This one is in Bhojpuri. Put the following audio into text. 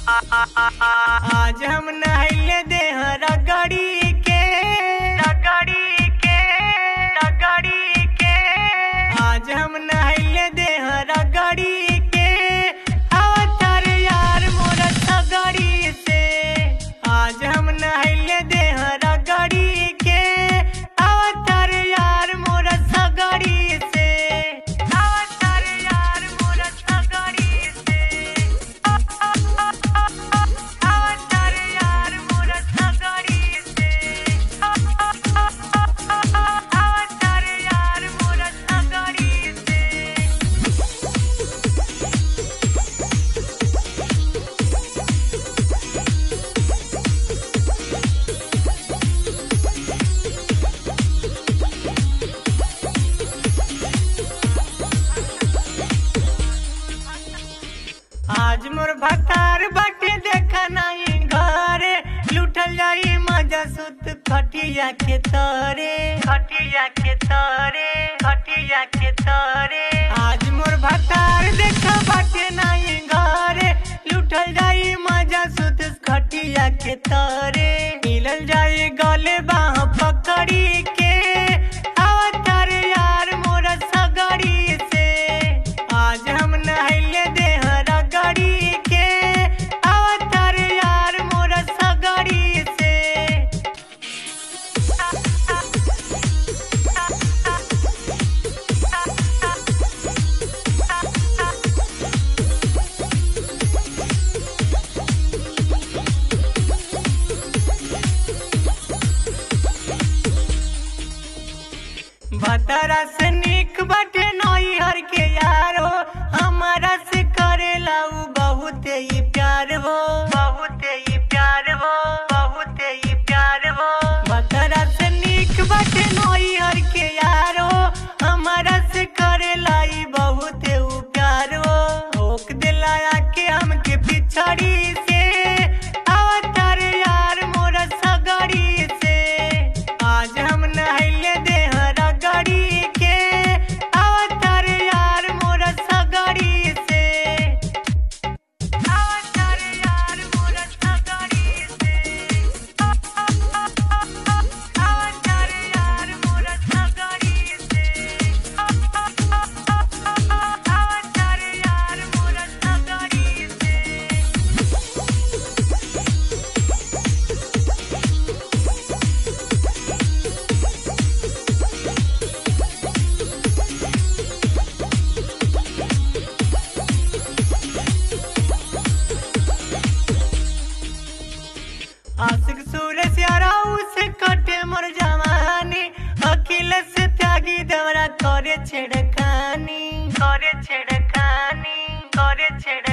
आज हम नहले देहर गड़ी के आज हम नहले देहर गड़ी के अवतार यार मोर सगड़ी से। आज हम नहले देहर गड़ी के अवतार यार मोर सगड़ी से। अवतार यार मोर सगड़ी से। अवतार यार मोर सगड़ी से। अवतार यार मोर सगड़ी से। आज मोर भतार बाटे देखा नहीं घरे लुटल जाई मजा सुत खटिया के तरे आज मोर भतार देखा बाटे नहीं घरे लुटल जाई मजा सुत खटिया के तरे मिलल जाई गले बाह पकड़ी के अवतार यार मोर सगड़ी से। आज हम नहले देहर गड़ी के अवतार यार मोर सगड़ी से। भतरा से निक बाटे नैहर के यारो हमारा से करेला उ बहुत ही प्यार हो भतरा से निक बाटे नैहर के यारो हमारा से करेला इ बहुत उ प्यार हो। रोक दिला के हमके पिछड़ी से अवतार यार मोर सगड़ी से। आज हम नहले देहर गड़ी के अवतार यार मोर सगड़ी से। अवतार यार मोर सगड़ी से। अवतार यार मोर सगड़ी से। अवतार यार मोर सगड़ी से। आशिक सूरज याराऊ से कटे मोर जवानी अखिल से त्यागी देवरा करे छेड़खानी